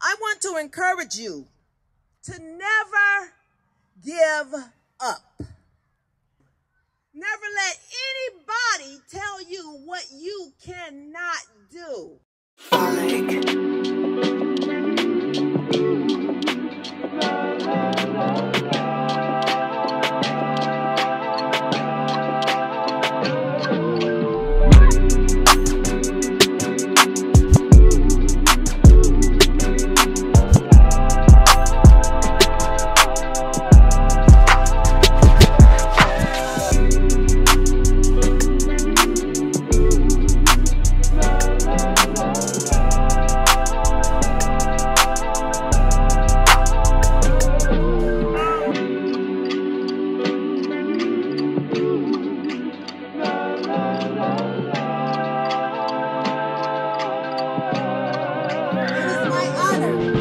I want to encourage you to never give up. Never let anybody tell you what you cannot do. It is my honor